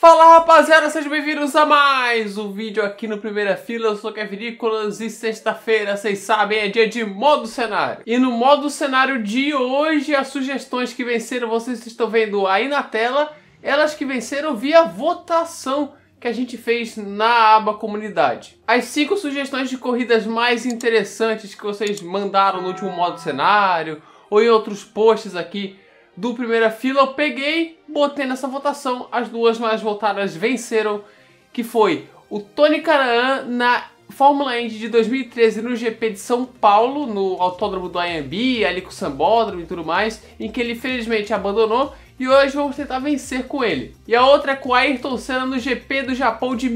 Fala rapaziada, sejam bem-vindos a mais um vídeo aqui no Primeira Fila. Eu sou o Kevin Nicolas e sexta-feira, vocês sabem, é dia de modo cenário. E no modo cenário de hoje, as sugestões que venceram, vocês estão vendo aí na tela, elas que venceram via votação que a gente fez na aba comunidade. As 5 sugestões de corridas mais interessantes que vocês mandaram no último modo cenário ou em outros posts aqui do Primeira Fila, eu peguei, botei nessa votação, as duas mais votadas venceram, que foi o Tony Kanaan na Fórmula Indy de 2013 no GP de São Paulo, no autódromo do Anhembi, ali com o Sambódromo e tudo mais, em que ele infelizmente abandonou, e hoje vamos tentar vencer com ele. E a outra é com o Ayrton Senna no GP do Japão de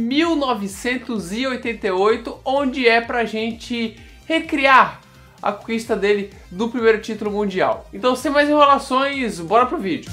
1988, onde é pra gente recriar a conquista dele do primeiro título mundial. Então, sem mais enrolações, bora pro vídeo.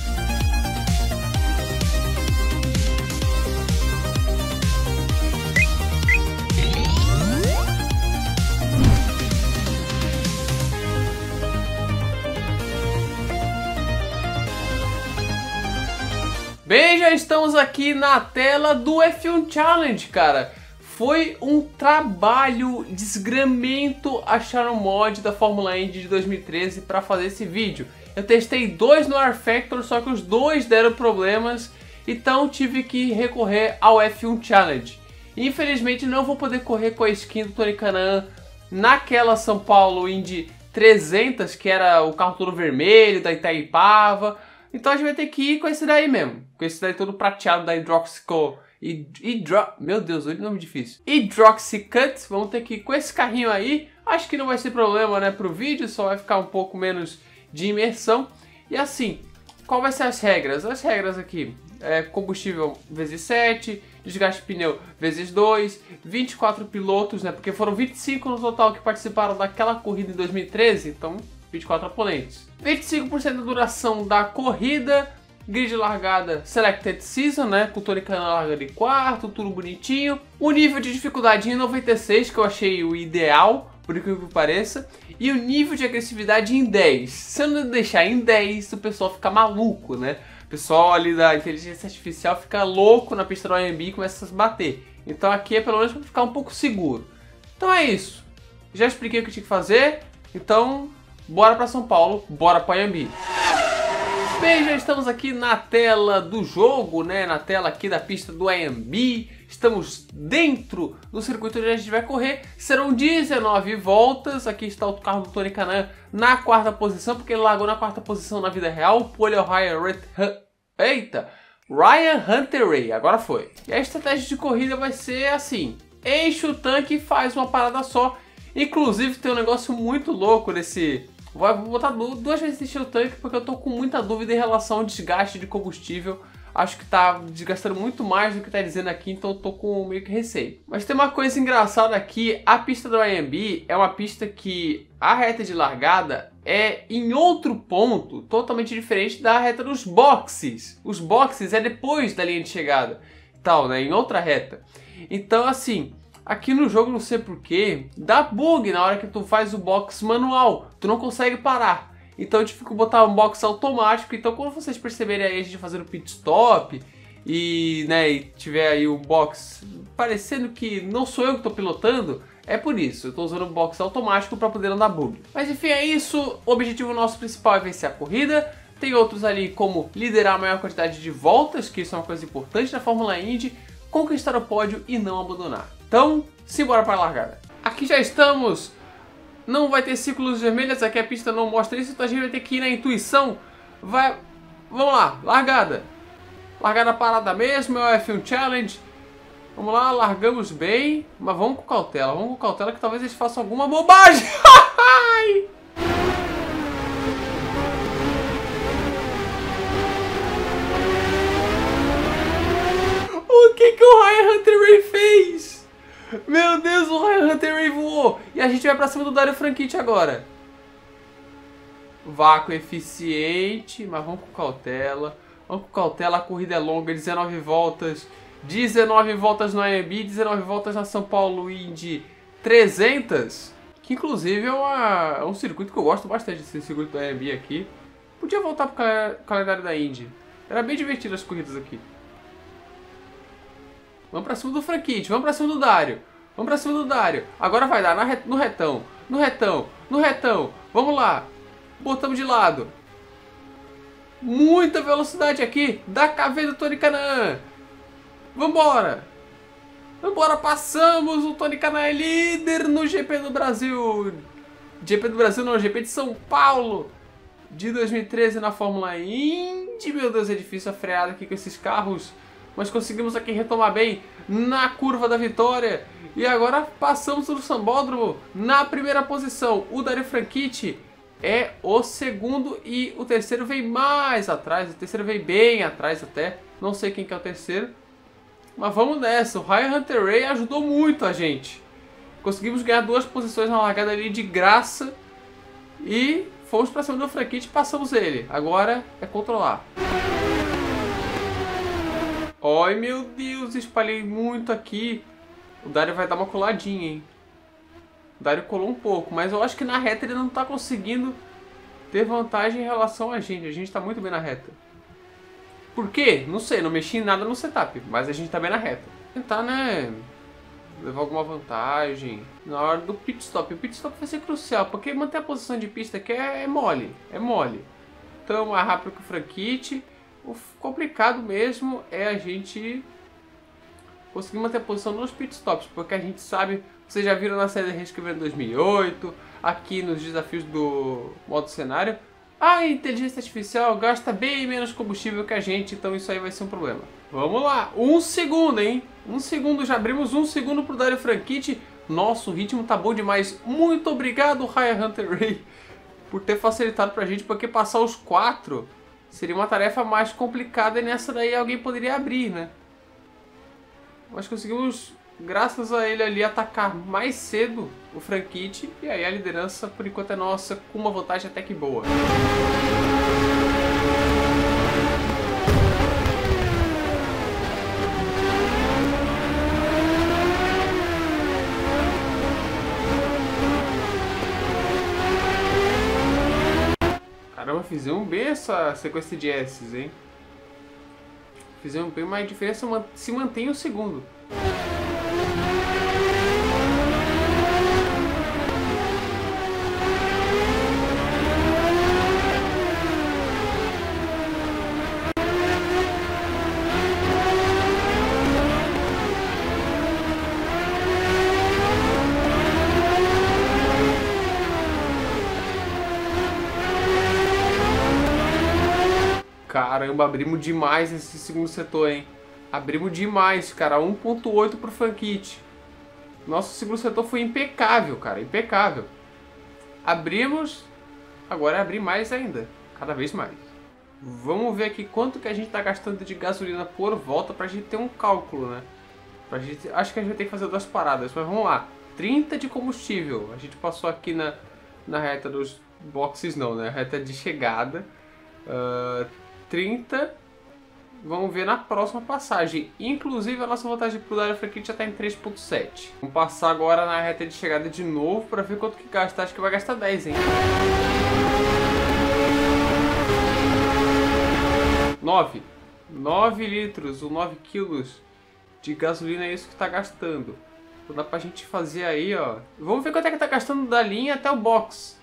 Bem, já estamos aqui na tela do F1 Challenge, cara. Foi um trabalho desgramento achar um mod da Fórmula Indy de 2013 para fazer esse vídeo. Eu testei 2 no rFactor, só que os 2 deram problemas, então tive que recorrer ao F1 Challenge. Infelizmente não vou poder correr com a skin do Tony Kanaan naquela São Paulo Indy 300, que era o carro todo vermelho da Itaipava. Então a gente vai ter que ir com esse daí mesmo, com esse daí todo prateado da meu Deus, olha o nome difícil. Hydroxycut, vamos ter que ir com esse carrinho aí. Acho que não vai ser problema, né, pro vídeo, só vai ficar um pouco menos de imersão. E assim, qual vai ser as regras? As regras aqui é combustível vezes 7, desgaste de pneu vezes 2, 24 pilotos, né, porque foram 25 no total que participaram daquela corrida em 2013, então 24 oponentes. 25% da duração da corrida. Grid de largada Selected Season, né? Com o Tony Kanaan largando em quarto, tudo bonitinho. O nível de dificuldade em 96, que eu achei o ideal, por incrível que pareça. E o nível de agressividade em 10. Se eu não deixar em 10, o pessoal fica maluco, né? O pessoal ali da inteligência artificial fica louco na pista do Anhembi e começa a se bater. Então aqui é pelo menos para ficar um pouco seguro. Então é isso. Já expliquei o que tinha que fazer. Então, bora para São Paulo, bora para Anhembi. Bem, já estamos aqui na tela do jogo, né? Na tela aqui da pista do Anhembi. Estamos dentro do circuito onde a gente vai correr. Serão 19 voltas. Aqui está o carro do Tony Kanaan na 4ª posição, porque ele largou na 4ª posição na vida real. O pole é o Ryan Hunter-Reay. Agora foi. E a estratégia de corrida vai ser assim: enche o tanque e faz uma parada só. Inclusive tem um negócio muito louco nesse... Vou botar 2 vezes encher o tanque porque eu tô com muita dúvida em relação ao desgaste de combustível. Acho que tá desgastando muito mais do que tá dizendo aqui, então eu tô com meio que receio. Mas tem uma coisa engraçada aqui, a pista do Anhembi é uma pista que a reta de largada é em outro ponto totalmente diferente da reta dos boxes. Os boxes é depois da linha de chegada, tal, né, em outra reta. Então assim... Aqui no jogo, não sei porquê, dá bug na hora que tu faz o box manual. Tu não consegue parar. Então eu tive que botar um box automático. Então quando vocês perceberem aí a gente fazendo pit stop e, né, e tiver aí um box parecendo que não sou eu que estou pilotando, é por isso. Eu estou usando um box automático para poder andar bug. Mas enfim, é isso. O objetivo nosso principal é vencer a corrida. Tem outros ali como liderar a maior quantidade de voltas, que isso é uma coisa importante na Fórmula Indy. Conquistar o pódio e não abandonar. Então, simbora para a largada. Aqui já estamos. Não vai ter círculos vermelhos, aqui a pista não mostra isso, então a gente vai ter que ir na intuição. Vamos lá, largada. Largada parada mesmo, é o F1 Challenge. Vamos lá, largamos bem, mas vamos com cautela que talvez eles façam alguma bobagem. O que o Ryan Hunter-Reay fez? Meu Deus, o Ryan Hunter-Reay voou. E a gente vai pra cima do Dario Franchitti agora. Vácuo eficiente, mas vamos com cautela. Vamos com cautela, a corrida é longa, 19 voltas. 19 voltas no Anhembi, 19 voltas na São Paulo Indy 300. Que inclusive é um circuito que eu gosto bastante, esse circuito do Anhembi aqui. Podia voltar pro calendário da Indy. Era bem divertido as corridas aqui. Vamos pra cima do Franchitti, vamos pra cima do Dario. Vamos pra cima do Dario. Agora vai dar no retão, no retão, no retão. Vamos lá. Botamos de lado. Muita velocidade aqui. Da KV do Tony Kanaan. Vambora. Vambora, passamos. O Tony Kanaan é líder no GP do Brasil. GP do Brasil não, GP de São Paulo. De 2013 na Fórmula Indy. Meu Deus, é difícil a freada aqui com esses carros. Mas conseguimos aqui retomar bem na curva da vitória. E agora passamos no Sambódromo na primeira posição. O Dario Franchitti é o segundo e o terceiro vem mais atrás. O terceiro vem bem atrás até. Não sei quem que é o terceiro. Mas vamos nessa. O Ryan Hunter-Reay ajudou muito a gente. Conseguimos ganhar 2 posições na largada ali de graça. E fomos para cima do Franchitti e passamos ele. Agora é controlar. Ai meu Deus, espalhei muito aqui. O Dario vai dar uma coladinha, hein? O Dario colou um pouco, mas eu acho que na reta ele não tá conseguindo ter vantagem em relação a gente. A gente tá muito bem na reta. Por quê? Não sei, não mexi em nada no setup, mas a gente tá bem na reta. Tentar, né, levar alguma vantagem na hora do pit stop. O pit stop vai ser crucial, porque manter a posição de pista aqui é mole. É mole. Então, mais rápido que o Franchitti. O complicado mesmo é a gente conseguir manter a posição nos pitstops, porque a gente sabe, vocês já viram na série Race que veio em 2008, aqui nos desafios do modo cenário, a inteligência artificial gasta bem menos combustível que a gente, então isso aí vai ser um problema. Vamos lá, 1 segundo, hein? 1 segundo, já abrimos 1 segundo pro Dario Franchitti. Nossa, o ritmo tá bom demais. Muito obrigado, Ryan Hunter-Reay, por ter facilitado pra gente, porque passar os 4 seria uma tarefa mais complicada e nessa daí alguém poderia abrir, né? Mas conseguimos, graças a ele ali, atacar mais cedo o Franchitti. E aí a liderança, por enquanto, é nossa, com uma vantagem até que boa. Caramba, fizemos bem essa sequência de S's, hein? Fizemos bem, mas a diferença se mantém o segundo. Caramba, abrimos demais esse segundo setor, hein? Abrimos demais, cara. 1.8 pro Franchitti. Nosso segundo setor foi impecável, cara. Impecável. Abrimos. Agora é abrir mais ainda. Cada vez mais. Vamos ver aqui quanto que a gente tá gastando de gasolina por volta pra gente ter um cálculo, né? Acho que a gente vai ter que fazer 2 paradas. Mas vamos lá. 30 de combustível. A gente passou aqui na reta dos boxes, não, né? Reta de chegada. 30, vamos ver na próxima passagem. Inclusive a nossa vantagem pro Dario Franchitti já está em 3.7. Vamos passar agora na reta de chegada de novo para ver quanto que gasta. Acho que vai gastar 10, hein? 9 litros ou 9 quilos de gasolina é isso que está gastando. Então dá pra gente fazer aí, ó. Vamos ver quanto é que tá gastando da linha até o box.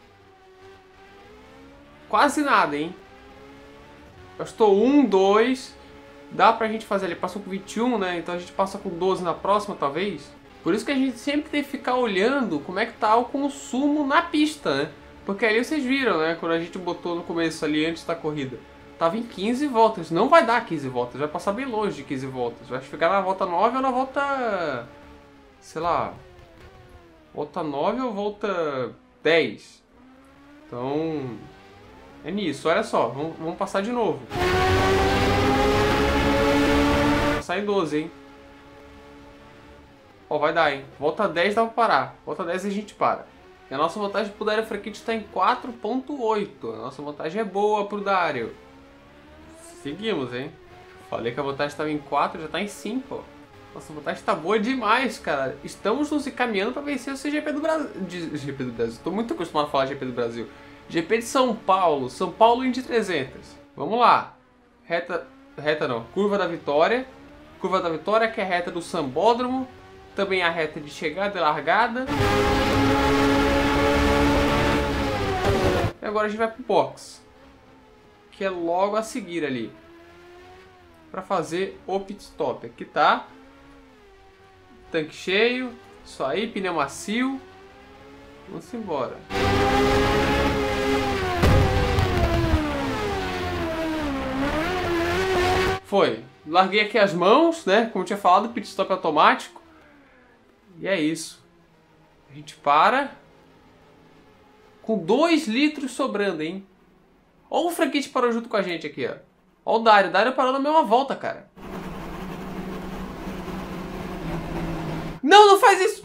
Quase nada, hein? Gastou 1, 2. Dá pra gente fazer ali. Passou com 21, né? Então a gente passa com 12 na próxima, talvez. Por isso que a gente sempre tem que ficar olhando como é que tá o consumo na pista, né? Porque ali vocês viram, né? Quando a gente botou no começo ali, antes da corrida. Tava em 15 voltas. Não vai dar 15 voltas. Vai passar bem longe de 15 voltas. Vai ficar na volta 9 ou na volta... sei lá... volta 9 ou volta 10. Então... é nisso, olha só, vamos passar de novo. Passar em 12, hein? Ó, vai dar, hein? Volta 10 dá pra parar. Volta 10 a gente para. E a nossa vantagem pro Dario Franchitti está em 4.8. A nossa vantagem é boa pro Dario. Seguimos, hein? Falei que a vantagem estava em 4, já está em 5, ó. Nossa, a vantagem está boa demais, cara. Estamos nos encaminhando para vencer o GP do Brasil. GP do Brasil. Estou muito acostumado a falar GP do Brasil. GP de São Paulo. São Paulo Indy 300. Vamos lá. Reta não. Curva da vitória. Curva da Vitória, que é a reta do Sambódromo. Também a reta de chegada e largada. E agora a gente vai pro box, que é logo a seguir ali, para fazer o pit stop. Aqui tá, tanque cheio, isso aí, pneu macio. Vamos embora. Foi. Larguei aqui as mãos, né? Como eu tinha falado, pit stop automático. E é isso. A gente para com 2 litros sobrando, hein? Olha o Franquite parou junto com a gente aqui, ó. Olha o Dário. O Dário parou na mesma volta, cara. Não, não faz isso!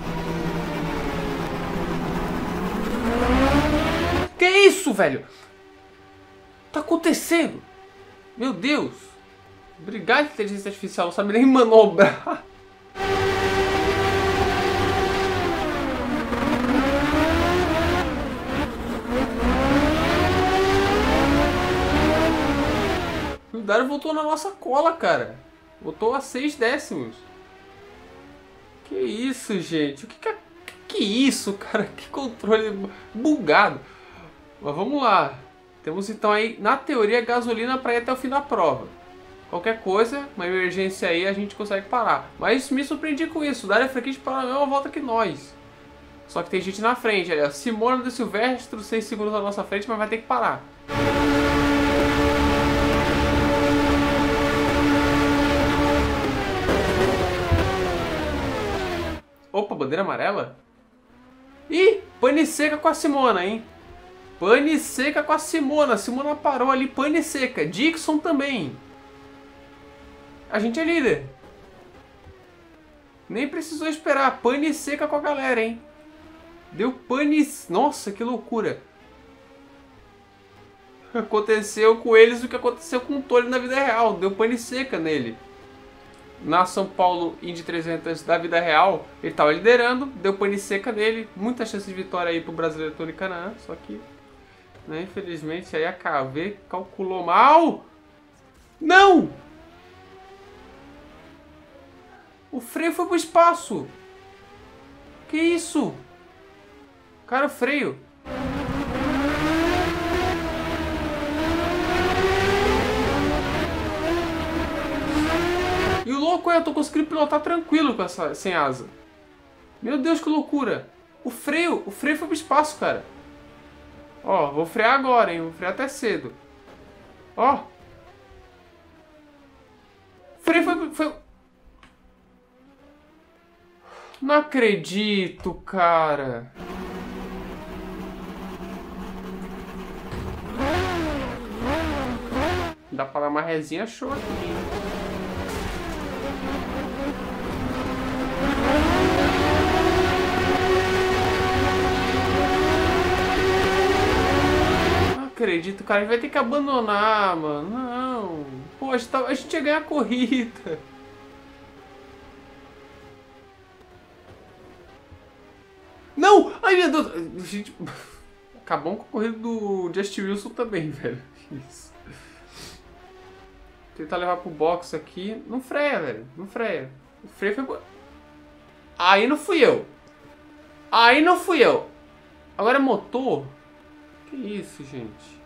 Que isso, velho? Tá acontecendo? Meu Deus. Obrigado, inteligência artificial. Não sabe nem manobrar. O Dário voltou na nossa cola, cara. Voltou a 6 décimos. Que isso, gente? O que é isso, cara? Que controle bugado. Mas vamos lá. Temos então aí, na teoria, gasolina para ir até o fim da prova. Qualquer coisa, uma emergência aí, a gente consegue parar. Mas me surpreendi com isso. O Dário Franquite parou na mesma volta que nós. Só que tem gente na frente. Aliás, Simona do Silvestre, 6 segundos na nossa frente, mas vai ter que parar. Opa, bandeira amarela? Ih, pane seca com a Simona, hein? Pane seca com a Simona. A Simona parou ali, pane seca. Dixon também. A gente é líder. Nem precisou esperar. Pane seca com a galera, hein? Deu pane... Nossa, que loucura. Aconteceu com eles o que aconteceu com o Tolho na vida real. Deu pane seca nele. Na São Paulo Indy 300 da vida real, ele estava liderando, deu pane seca nele, muita chance de vitória aí pro brasileiro Tony Canaan, só que, né, infelizmente, aí a KV calculou mal. Não! O freio foi pro espaço. Que isso? Cara, o freio. E o louco é, eu tô conseguindo pilotar tranquilo com essa, sem asa. Meu Deus, que loucura. O freio foi pro espaço, cara. Ó, vou frear agora, hein. Vou frear até cedo. Ó. O freio foi... Não acredito, cara. Dá pra dar uma resinha show aqui. Não acredito, cara. A gente vai ter que abandonar, mano. Não. Pô, a gente ia ganhar a corrida. Não! Ai, meu Deus. Gente... Acabamos com a corrida do Justin Wilson também, velho. Isso. Tentar levar pro box aqui. Não freia, velho. Não freia. O freio foi... Aí não fui eu. Aí não fui eu. Agora é motor? Que isso, gente?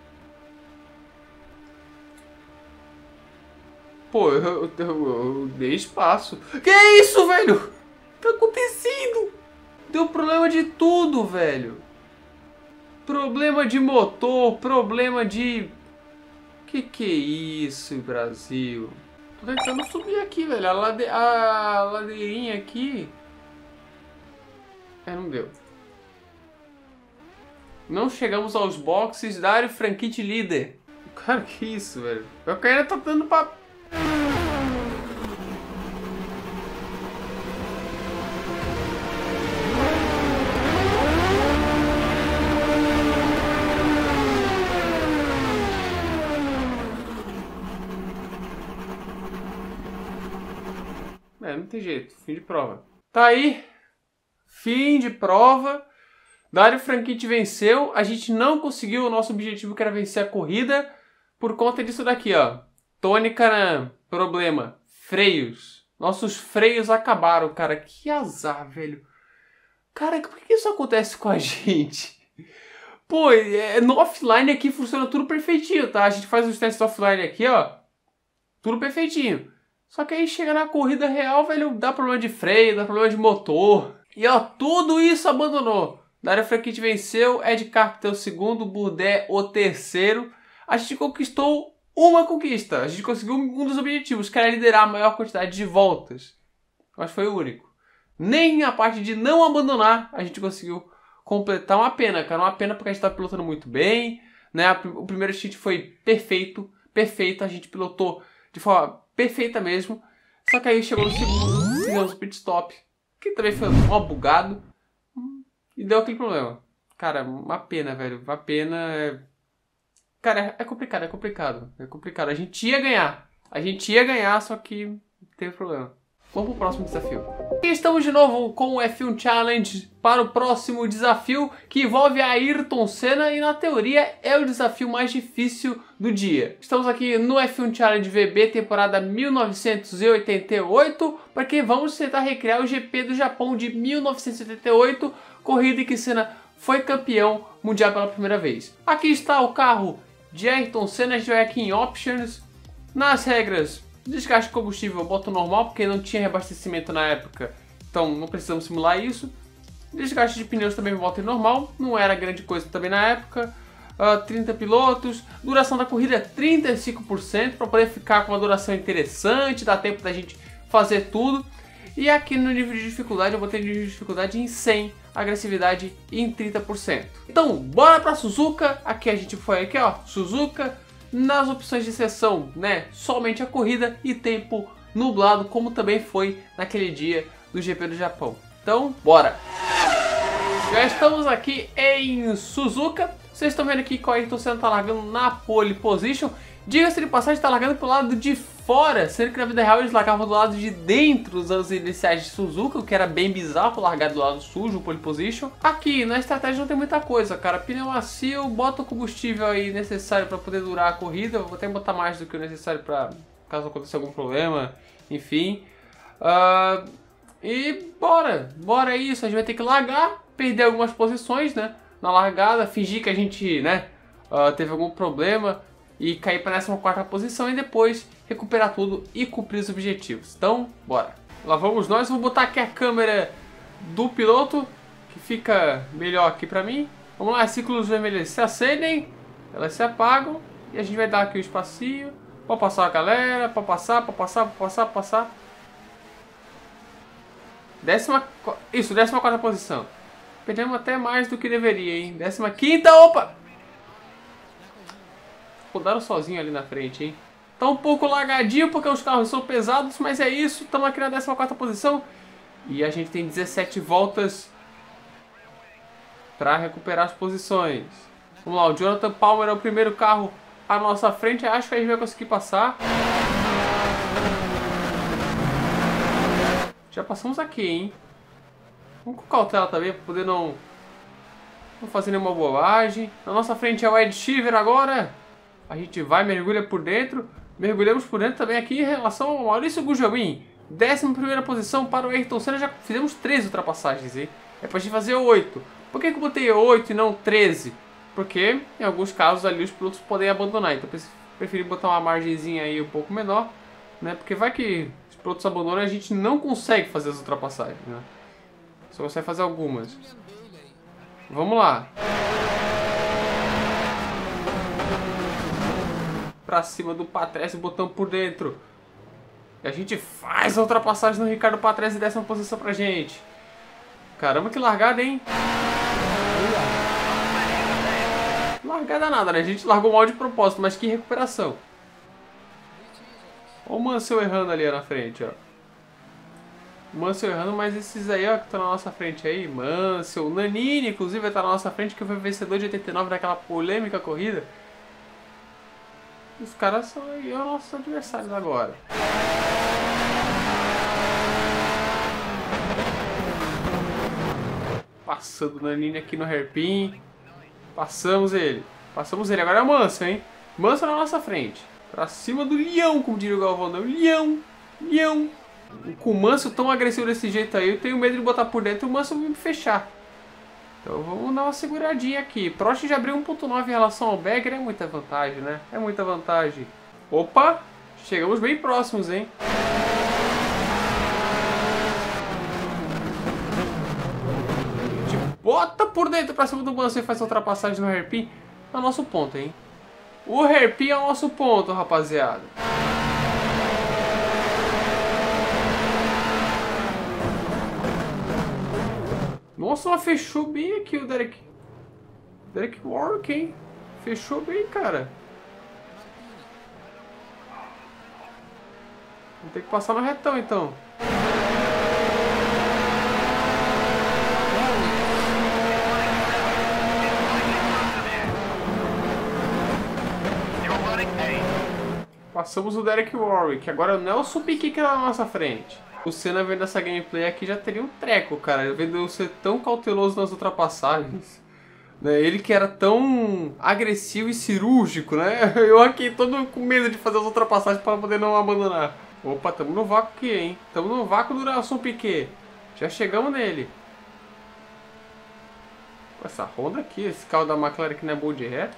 Pô, eu dei espaço. Que isso, velho? Tá acontecendo? Deu problema de tudo, velho. Problema de motor, problema de... Que é isso, Brasil? Tô tentando subir aqui, velho. A ladeirinha aqui... não deu. Não chegamos aos boxes. Dário Franquite líder. Cara, que isso, velho? O cara tá dando pra... não tem jeito. Fim de prova. Tá aí. Fim de prova. Dário Franquite venceu. A gente não conseguiu o nosso objetivo, que era vencer a corrida, por conta disso daqui, ó. Tony Canaan. Problema. Freios. Nossos freios acabaram, cara. Que azar, velho. Cara, por que isso acontece com a gente? Pô, no offline aqui funciona tudo perfeitinho, tá? A gente faz os testes offline aqui, ó. Tudo perfeitinho. Só que aí chega na corrida real, velho, dá problema de freio, dá problema de motor. E ó, tudo isso abandonou. Dario Franchitti venceu, Ed Carpenter o segundo, Bourdais o terceiro. A gente conquistou uma conquista. A gente conseguiu um dos objetivos, que era liderar a maior quantidade de voltas. Mas foi o único. Nem a parte de não abandonar a gente conseguiu completar. Uma pena, cara. Uma pena porque a gente estava pilotando muito bem, né? O primeiro stint foi perfeito. A gente pilotou de forma perfeita mesmo. Só que aí chegou no segundo, fizemos o pit stop, que também foi mó bugado. E deu aquele problema. Cara, uma pena, velho. Uma pena. Cara, é complicado. A gente ia ganhar, só que teve problema. Vamos pro próximo desafio. E estamos de novo com o F1 Challenge para o próximo desafio, que envolve a Ayrton Senna e, na teoria, é o desafio mais difícil do dia. Estamos aqui no F1 Challenge VB, temporada 1988, porque vamos tentar recriar o GP do Japão de 1988, corrida em que Senna foi campeão mundial pela primeira vez. Aqui está o carro de Ayrton Senna, a gente vai aqui em Options, nas regras. Desgaste de combustível eu boto normal, porque não tinha reabastecimento na época, então não precisamos simular isso. Desgaste de pneus também eu boto em normal, não era grande coisa também na época. 30 pilotos, duração da corrida 35%, para poder ficar com uma duração interessante, dá tempo da gente fazer tudo. E aqui no nível de dificuldade eu botei nível de dificuldade em 100, agressividade em 30%. Então bora pra Suzuka, aqui a gente foi aqui ó, Suzuka. Nas opções de sessão, né, somente a corrida e tempo nublado, como também foi naquele dia do GP do Japão. Então, bora! Já estamos aqui em Suzuka. Vocês estão vendo aqui que o Ayrton Senna está largando na pole position. Diga-se de passagem, está largando pro lado de fora, sendo que na vida real eles largavam do lado de dentro dos anos iniciais de Suzuka, o que era bem bizarro, largar do lado sujo, pole position. Aqui, na estratégia não tem muita coisa, cara. Pneu macio, bota o combustível aí necessário para poder durar a corrida. Vou até botar mais do que o necessário para caso aconteça algum problema, enfim. E bora isso, a gente vai ter que largar, perder algumas posições, né, na largada, fingir que a gente, né, teve algum problema e cair para a 14ª posição e depois recuperar tudo e cumprir os objetivos. Então, bora. Lá vamos nós, vou botar aqui a câmera do piloto, que fica melhor aqui para mim. Vamos lá, as ciclos vermelhos se acendem, elas se apagam e a gente vai dar aqui o espacinho. Pode passar a galera, pode passar. 14ª posição. Perdemos até mais do que deveria, hein? 15ª, opa! Rodaram sozinho ali na frente, hein? Tá um pouco largadinho porque os carros são pesados, mas é isso. Estamos aqui na 14ª posição. E a gente tem 17 voltas para recuperar as posições. Vamos lá, o Jonathan Palmer é o primeiro carro à nossa frente. Acho que a gente vai conseguir passar. Já passamos aqui, hein? Vamos com cautela também, para poder não fazer nenhuma bobagem. Na nossa frente é o Ed Sheeran agora. A gente vai, mergulha por dentro. Mergulhamos por dentro também aqui em relação ao Maurício Gugelmin. 11ª posição para o Ayrton Senna. Já fizemos 13 ultrapassagens, hein? É pra gente fazer 8. Por que eu botei 8 e não 13? Porque em alguns casos ali os pilotos podem abandonar. Então eu preferi botar uma margenzinha aí um pouco menor, né? Porque vai que os pilotos abandonam e a gente não consegue fazer as ultrapassagens, né? Só consegue fazer algumas. Vamos lá. Pra cima do Patrese, botão por dentro. E a gente faz a ultrapassagem no Ricardo Patrese, 10ª posição pra gente. Caramba, que largada, hein? Largada nada, né? A gente largou mal de propósito, mas que recuperação. Olha o Mansell errando ali na frente, ó. O Mansell errando, mas esses aí, ó, que estão na nossa frente aí. Mansell, o Nannini, inclusive, vai estar na nossa frente, que foi vencedor de 89 naquela polêmica corrida. Os caras são aí os nossos adversários agora. Passando o Nannini aqui no hairpin. Passamos ele. Agora é o Mansell, hein? Mansell na nossa frente. Pra cima do leão, como diria o Galvão. Não, leão. Não. Com o Mansell tão agressivo desse jeito aí, eu tenho medo de botar por dentro e o Mansell me fechar. Então vamos dar uma seguradinha aqui. Prost já abriu 1.9 em relação ao Berger, é muita vantagem, né? É muita vantagem. Opa! Chegamos bem próximos, hein? A gente bota por dentro pra cima do Mansell e faz a ultrapassagem no hairpin. É o nosso ponto, hein? O hairpin é o nosso ponto, rapaziada. Nossa, mas fechou bem aqui o Derek Warwick, hein? Fechou bem, cara. Vou ter que passar no retão, então. Passamos o Derek Warwick. Agora o Nelson Piquet na nossa frente. O Senna vendo essa gameplay aqui já teria um treco, cara. Vendo eu ser tão cauteloso nas ultrapassagens. Né? Ele que era tão agressivo e cirúrgico, né? Eu aqui todo com medo de fazer as ultrapassagens para poder não abandonar. Opa, tamo no vácuo aqui, hein? Tamo no vácuo do Nelson Piquet. Já chegamos nele. Essa Honda aqui, esse carro da McLaren que não é bom de ré.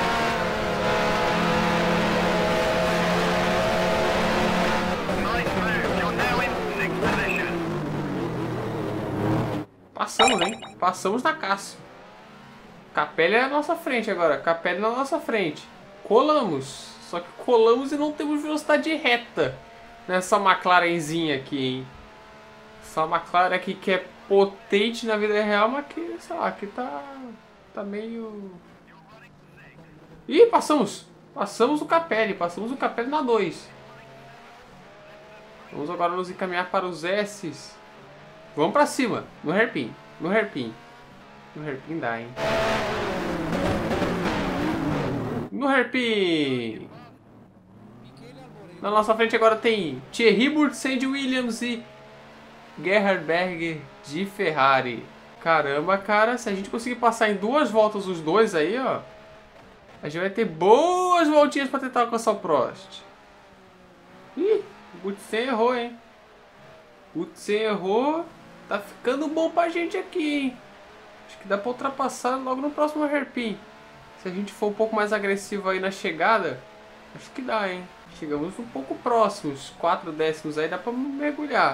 Passamos, hein? Passamos na Cássio. Capelli é na nossa frente agora. Capelli na nossa frente. Colamos. Só que colamos e não temos velocidade reta nessa McLarenzinha aqui, hein? Essa McLaren aqui que é potente na vida real, mas que, sei lá, aqui tá meio... Ih, passamos! Passamos o Capelli. Passamos o Capelli na 2. Vamos agora nos encaminhar para os S's. Vamos pra cima, no hairpin, no hairpin. No hairpin dá, hein? No hairpin! Na nossa frente agora tem Thierry Boursin de Williams e Gerhard Berger de Ferrari. Caramba, cara, se a gente conseguir passar em 2 voltas os dois aí, ó, a gente vai ter boas voltinhas pra tentar alcançar o Prost. Ih, o Boursin errou, hein? O Boursin errou. Tá ficando bom pra gente aqui, hein? Acho que dá pra ultrapassar logo no próximo hairpin. Se a gente for um pouco mais agressivo aí na chegada, acho que dá, hein? Chegamos um pouco próximos. 4 décimos aí dá pra mergulhar.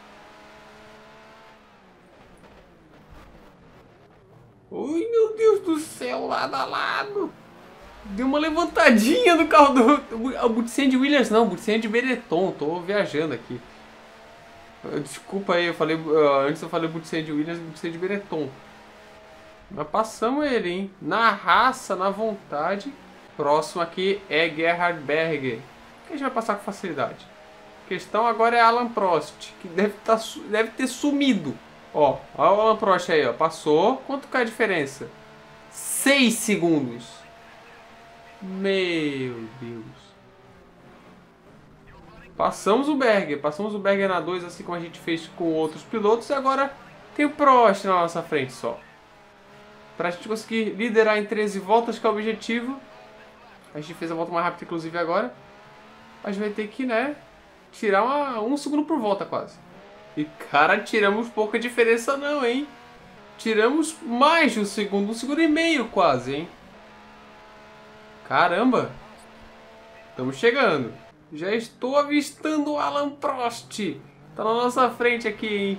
Ui, meu Deus do céu, lado a lado. Deu uma levantadinha no carro do... O Boursin de Williams não, o Boursin de Benetton. Tô viajando aqui. Desculpa aí, eu falei, antes eu falei Boursin de Williams e Boursin de Benetton. Mas passamos ele, hein? Na raça, na vontade. Próximo aqui é Gerhard Berger, que a gente vai passar com facilidade. A questão agora é Alan Prost, que deve ter sumido. Ó, olha o Alan Prost aí, ó. Passou. Quanto que é a diferença? 6 segundos. Meu Deus. Passamos o Berger na 2, assim como a gente fez com outros pilotos. E agora tem o Prost na nossa frente só. Pra gente conseguir liderar em 13 voltas, que é o objetivo. A gente fez a volta mais rápida, inclusive, agora. A gente vai ter que, né, tirar 1 segundo por volta, quase. E, cara, tiramos pouca diferença não, hein? Tiramos mais de 1 segundo, 1 segundo e meio quase, hein? Caramba! Estamos chegando. Já estou avistando o Alan Prost. Tá na nossa frente aqui, hein?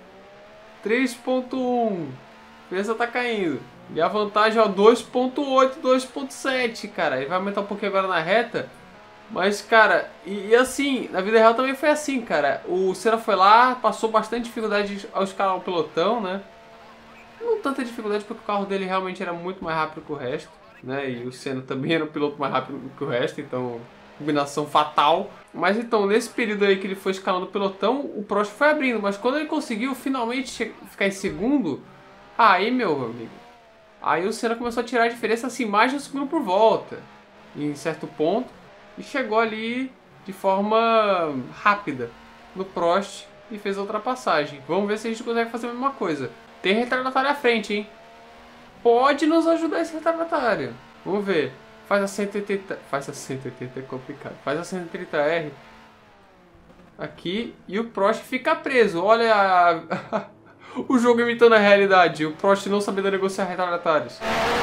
3.1. A peça tá caindo. E a vantagem é 2.8, 2.7, cara. Ele vai aumentar um pouquinho agora na reta. Mas, cara, e assim, na vida real também foi assim, cara. O Senna foi lá, passou bastante dificuldade ao escalar o pelotão, né? Não tanta dificuldade porque o carro dele realmente era muito mais rápido que o resto, né? E o Senna também era um piloto mais rápido que o resto, então... combinação fatal. Mas então, nesse período aí que ele foi escalando o pelotão, o Prost foi abrindo. Mas quando ele conseguiu finalmente ficar em segundo, aí, meu amigo, aí o Senna começou a tirar a diferença assim, mais de 1 segundo por volta, em certo ponto, e chegou ali de forma rápida no Prost e fez a ultrapassagem. Vamos ver se a gente consegue fazer a mesma coisa. Tem retardatário à frente, hein? Pode nos ajudar esse retardatário. Vamos ver. Faz a 180... Faz a 180 é complicado. Faz a 130R. aqui e o Prost fica preso. Olha o jogo imitando a realidade. O Prost não sabendo negociar retardatários.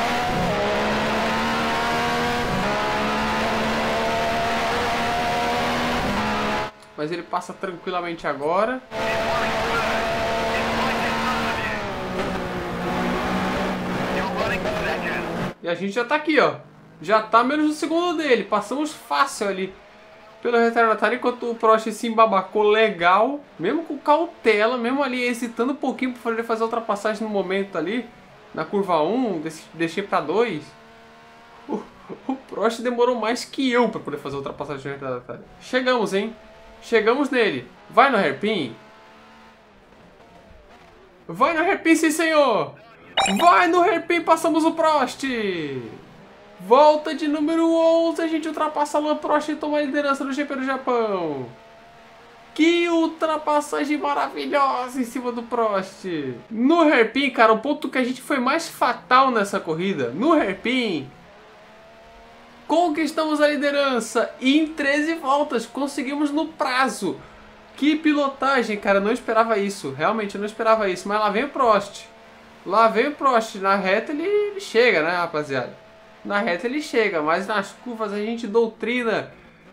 Mas ele passa tranquilamente agora. E a gente já tá aqui, ó. Já tá menos do segundo dele. Passamos fácil ali pelo retardatário, enquanto o Prost se embabacou legal, mesmo com cautela, mesmo ali hesitando um pouquinho para poder fazer a ultrapassagem no momento ali, na curva 1, deixei para 2. O Prost demorou mais que eu para poder fazer a ultrapassagem no retardatário. Chegamos, hein? Chegamos nele. Vai no hairpin. Vai no hairpin, sim senhor. Vai no hairpin, passamos o Prost. Volta de número 11, a gente ultrapassa Alain Prost e toma a liderança do GP do Japão. Que ultrapassagem maravilhosa em cima do Prost. No hairpin, cara, o ponto que a gente foi mais fatal nessa corrida. No hairpin, conquistamos a liderança e em 13 voltas conseguimos no prazo. Que pilotagem, cara, não esperava isso. Realmente, eu não esperava isso. Mas lá vem o Prost. Lá vem o Prost. Na reta ele chega, né, rapaziada? Na reta ele chega, mas nas curvas a gente doutrina.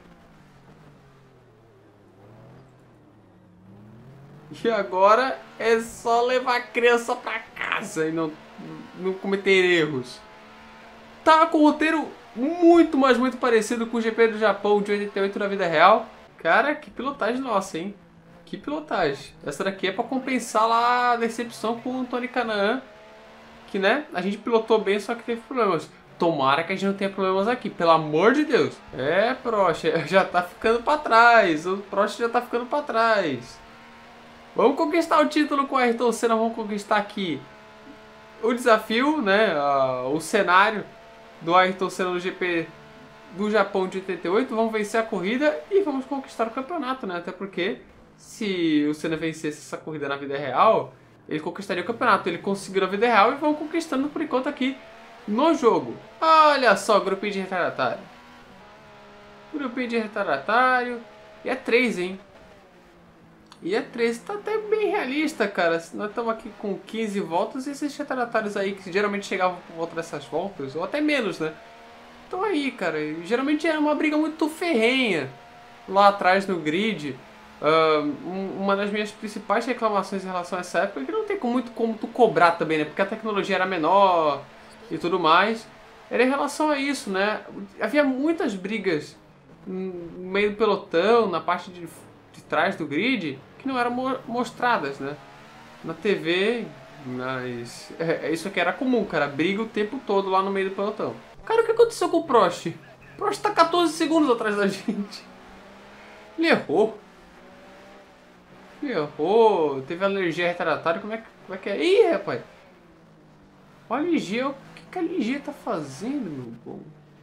E agora é só levar a criança pra casa e não cometer erros. Tá com o roteiro muito, mas muito parecido com o GP do Japão de 88 na vida real. Cara, que pilotagem nossa, hein? Que pilotagem. Essa daqui é pra compensar lá a decepção com o Tony Kanaan. Que, né, a gente pilotou bem, só que teve problemas. Tomara que a gente não tenha problemas aqui, pelo amor de Deus. É, Prost, já tá ficando pra trás. O Prost já tá ficando pra trás. Vamos conquistar o título com o Ayrton Senna. Vamos conquistar aqui o desafio, né? O cenário do Ayrton Senna no GP do Japão de 88. Vamos vencer a corrida e vamos conquistar o campeonato, né? Até porque se o Senna vencesse essa corrida na vida real, ele conquistaria o campeonato. Ele conseguiu na vida real e vamos conquistando por enquanto aqui no jogo. Olha só, grupinho de retardatário. Grupinho de retardatário. E é 3, hein? E é 3. Tá até bem realista, cara. Nós estamos aqui com 15 voltas. E esses retardatários aí, que geralmente chegavam por volta dessas voltas, ou até menos, né? Então aí, cara. Geralmente era uma briga muito ferrenha lá atrás no grid. Uma das minhas principais reclamações em relação a essa época é que não tem muito como tu cobrar também, né? Porque a tecnologia era menor e tudo mais, era em relação a isso, né? Havia muitas brigas no meio do pelotão, na parte de trás do grid, que não eram mostradas, né? Na TV, mas isso aqui era comum, cara, briga o tempo todo lá no meio do pelotão. Cara, o que aconteceu com o Prost? O Prost tá 14 segundos atrás da gente. Ele errou. Ele errou, teve alergia retardatária, como é que é? Ih, rapaz! Olha a Ligia, o que a Ligia tá fazendo, meu bom?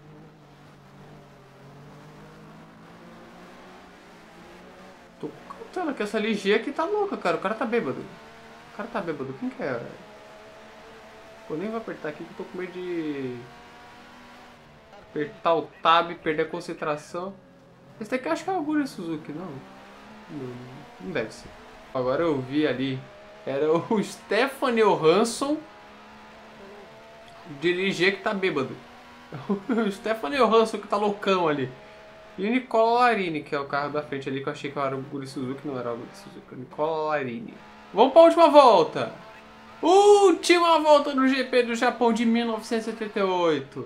Tô contando que essa Ligia aqui tá louca, cara. O cara tá bêbado. O cara tá bêbado. Quem que é, velho? Pô, nem vou apertar aqui que eu tô com medo de apertar o tab, perder a concentração. Esse daqui eu acho que é o Guri Suzuki, não? Não deve ser. Agora eu vi ali. Era o Stefan Johansson dirigir que tá bêbado. O Stefan Johansson que tá loucão ali. E o Nicola Larini, que é o carro da frente ali, que eu achei que era o Guri Suzuki, não era o Guri Suzuki, o Nicola Larini. Vamos para a última volta. Última volta no GP do Japão de 1978.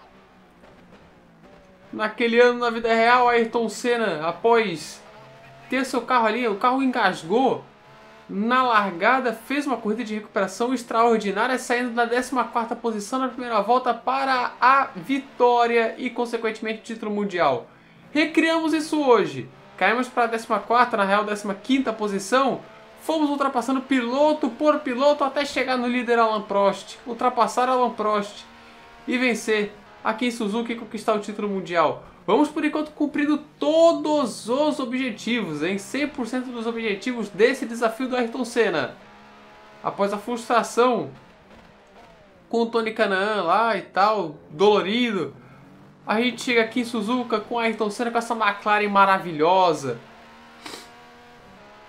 Naquele ano, na vida real, Ayrton Senna, após ter seu carro ali, o carro engasgou na largada, fez uma corrida de recuperação extraordinária, saindo da 14ª posição na primeira volta para a vitória e, consequentemente, título mundial. Recriamos isso hoje. Caímos para a 14ª, na real 15ª posição. Fomos ultrapassando piloto por piloto até chegar no líder Alain Prost. Ultrapassar Alain Prost e vencer aqui em Suzuka e conquistar o título mundial. Vamos por enquanto cumprindo todos os objetivos, em 100% dos objetivos desse desafio do Ayrton Senna. Após a frustração com o Tony Kanaan lá e tal, dolorido, a gente chega aqui em Suzuka com o Ayrton Senna com essa McLaren maravilhosa.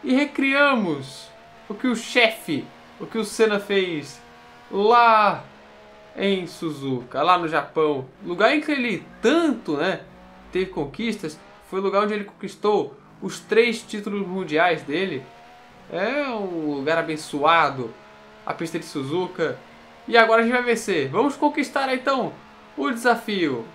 e recriamos o que o Senna fez lá em Suzuka, lá no Japão. Lugar em que ele tanto, né, teve conquistas. Foi o lugar onde ele conquistou os 3 títulos mundiais dele. É um lugar abençoado, a pista de Suzuka. E agora a gente vai vencer. Vamos conquistar então o desafio.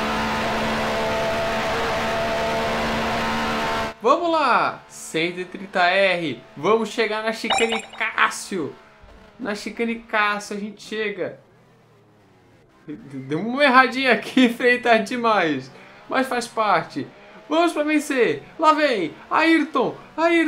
Vamos lá, 130R. Vamos chegar na chicane Cássio. Na chicane Cássio a gente chega. Deu uma erradinha aqui, freio tarde demais, mas faz parte. Vamos para vencer. Lá vem Ayrton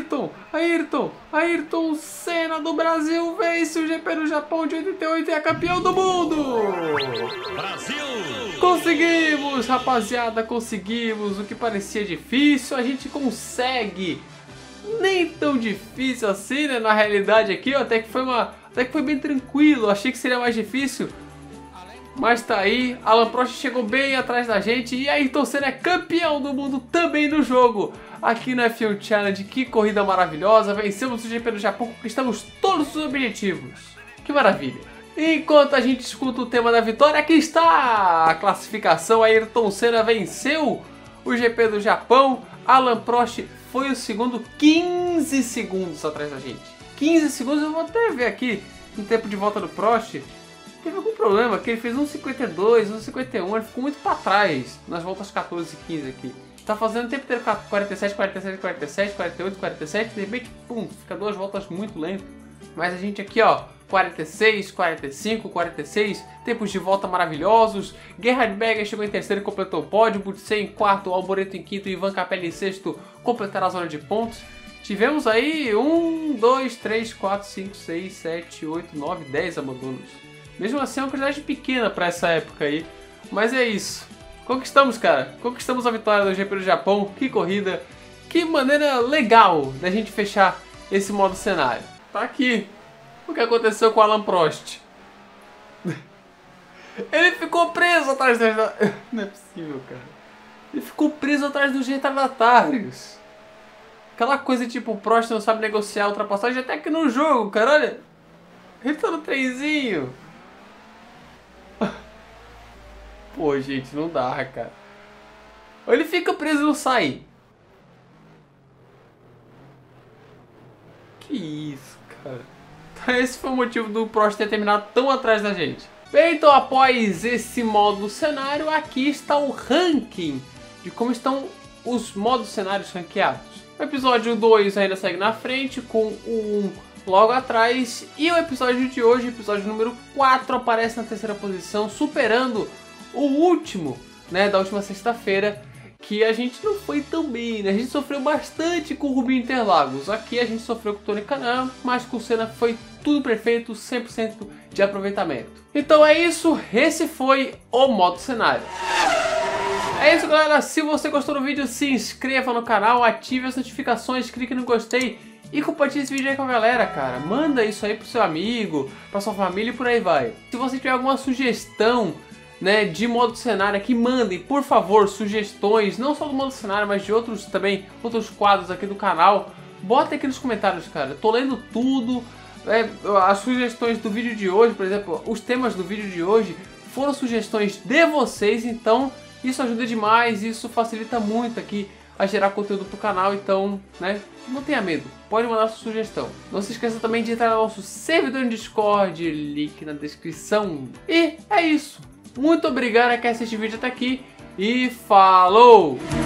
Senna do Brasil vence o GP do Japão de 88 e é campeão do mundo. Brasil! Conseguimos, rapaziada, conseguimos. O que parecia difícil, a gente consegue. Nem tão difícil assim, né? Na realidade aqui, ó, até que foi bem tranquilo. Achei que seria mais difícil. Mas tá aí, Alan Prost chegou bem atrás da gente e Ayrton Senna é campeão do mundo também no jogo. Aqui no F1 Challenge, que corrida maravilhosa, vencemos o GP do Japão, conquistamos todos os objetivos. Que maravilha. Enquanto a gente escuta o tema da vitória, aqui está a classificação. Ayrton Senna venceu o GP do Japão, Alan Prost foi o segundo, 15 segundos atrás da gente. 15 segundos, eu vou até ver aqui no tempo de volta do Prost. Teve algum problema, que ele fez 1,52, 1,51, ele ficou muito para trás nas voltas 14 e 15 aqui. Tá fazendo o tempo inteiro 47, 47, 47, 48, 47, de repente, pum, fica 2 voltas muito lento. Mas a gente aqui, ó, 46, 45, 46, tempos de volta maravilhosos. Gerhard Berger chegou em terceiro e completou o pódio, Butsen em quarto, Alboreto em quinto e Ivan Capelli em sexto completaram a zona de pontos. Tivemos aí 1, 2, 3, 4, 5, 6, 7, 8, 9, 10 abandonos. Mesmo assim é uma quantidade pequena para essa época aí. Mas é isso. Conquistamos, cara. Conquistamos a vitória do GP do Japão. Que corrida. Que maneira legal da gente fechar esse modo cenário. Tá aqui o que aconteceu com o Alan Prost. Ele ficou preso atrás das... Não é possível, cara. Ele ficou preso atrás dos retardatários. Aquela coisa tipo, o Prost não sabe negociar a ultrapassagem até que no jogo, cara. Olha. Ele tá no trenzinho. Pô, gente, não dá, cara. Ou ele fica preso e não sai. Que isso, cara. Esse foi o motivo do Prost ter terminado tão atrás da gente. Bem, então após esse modo cenário, aqui está o ranking de como estão os modos cenários ranqueados. O episódio 2 ainda segue na frente, com o 1 logo atrás. E o episódio de hoje, episódio número 4, aparece na terceira posição, superando o último, né, da última sexta-feira, que a gente não foi tão bem, né? A gente sofreu bastante com o Rubinho Interlagos. Aqui a gente sofreu com o Tony Kanaan, mas com o Senna foi tudo perfeito, 100% de aproveitamento. Então é isso, esse foi o modo cenário. É isso, galera. Se você gostou do vídeo, se inscreva no canal, ative as notificações, clique no gostei e compartilhe esse vídeo aí com a galera, cara. Manda isso aí pro seu amigo, pra sua família e por aí vai. Se você tiver alguma sugestão, né, de modo cenário aqui, mandem, por favor, sugestões, não só do modo cenário, mas de outros também, outros quadros aqui do canal. Bota aqui nos comentários, cara. Eu tô lendo tudo. As sugestões do vídeo de hoje, por exemplo, os temas do vídeo de hoje foram sugestões de vocês, então isso ajuda demais, isso facilita muito aqui a gerar conteúdo pro canal, então, né, não tenha medo, pode mandar sua sugestão. Não se esqueça também de entrar no nosso servidor no Discord, link na descrição. E é isso. Muito obrigado a quem assistiu o vídeo até aqui e falou!